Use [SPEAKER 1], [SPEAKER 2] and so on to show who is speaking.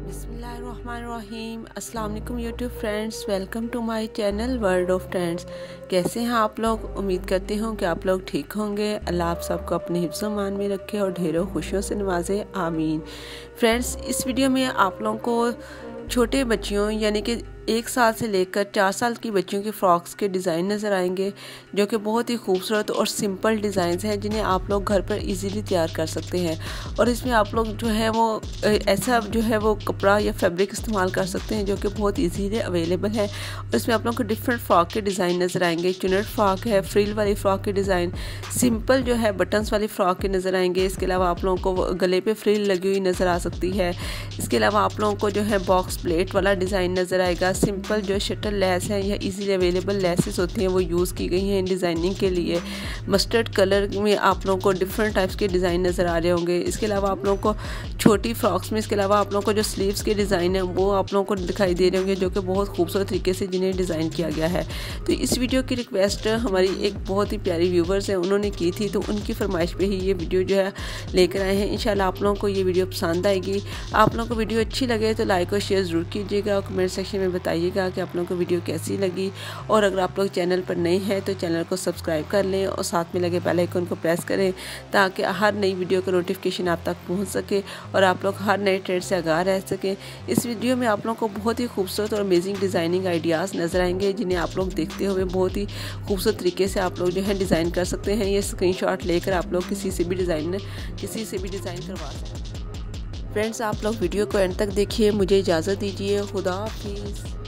[SPEAKER 1] बिस्मिल्लाहिर्रहमानिर्रहीम। अस्सलाम वालेकुम YouTube friends, welcome to my channel world of trends. कैसे हैं आप लोग? उम्मीद करती हूँ कि आप लोग ठीक होंगे। अल्लाह आप सबको अपने हिफ्ज़ मान में रखे और ढेरों खुशियों से नवाजे, आमीन। फ्रेंड्स, इस वीडियो में आप लोगों को छोटे बच्चियों यानी कि 1 साल से लेकर 4 साल की बच्चियों के फ्रॉक्स के डिज़ाइन नज़र आएंगे, जो कि बहुत ही खूबसूरत और सिंपल डिज़ाइंस हैं जिन्हें आप लोग घर पर इजीली तैयार कर सकते हैं। और इसमें आप लोग जो है वो ऐसा जो है वो कपड़ा या फैब्रिक इस्तेमाल कर सकते हैं जो कि बहुत इजीली अवेलेबल है। और इसमें आप लोगों को डिफरेंट फ्रॉक के डिज़ाइन नज़र आएंगे। चुनट फ्रॉक है, फ्रिल वाली फ्रॉक के डिज़ाइन, सिंपल जो है बटन्स वाली फ्रॉक के नज़र आएंगे। इसके अलावा आप लोगों को गले पे फ्रिल लगी हुई नज़र आ सकती है। इसके अलावा आप लोगों को जो है बॉक्स प्लेट वाला डिज़ाइन नज़र आएगा। सिंपल जो शटल लेस है या इजीली अवेलेबल लेसेस होती हैं वो यूज़ की गई हैं डिज़ाइनिंग के लिए। मस्टर्ड कलर में आप लोगों को डिफरेंट टाइप्स के डिज़ाइन नज़र आ रहे होंगे। इसके अलावा आप लोगों को छोटी फ्रॉक्स में इसके अलावा आप लोगों को जो स्लीव्स के डिज़ाइन है वो आप लोगों को दिखाई दे रहे होंगे, जो कि बहुत खूबसूरत तरीके से जिन्हें डिज़ाइन किया गया है। तो इस वीडियो की रिक्वेस्ट हमारी एक बहुत ही प्यारी व्यूवर्स है, उन्होंने की थी, तो उनकी फरमाइश पे ही ये वीडियो जो है लेकर आए हैं। इंशाल्लाह आप लोगों को ये वीडियो पसंद आएगी। आप लोगों को वीडियो अच्छी लगे तो लाइक और शेयर ज़रूर कीजिएगा और कमेंट सेक्शन में बताइएगा कि आप लोगों को वीडियो कैसी लगी। और अगर आप लोग चैनल पर नए हैं तो चैनल को सब्सक्राइब कर लें और साथ में लगे बेल आइकन को प्रेस करें ताकि हर नई वीडियो का नोटिफिकेशन आप तक पहुंच सके और आप लोग हर नए ट्रेंड से आगाह रह सकें। इस वीडियो में आप लोगों को बहुत ही खूबसूरत और अमेजिंग डिज़ाइनिंग आइडियाज़ नज़र आएंगे जिन्हें आप लोग देखते हुए बहुत ही खूबसूरत तरीके से आप लोग जो है डिज़ाइन कर सकते हैं। ये स्क्रीनशॉट लेकर आप लोग किसी से भी डिज़ाइन करवा सकते हैं। फ्रेंड्स, आप लोग वीडियो को एंड तक देखिए। मुझे इजाज़त दीजिए। खुदा हाफिज़।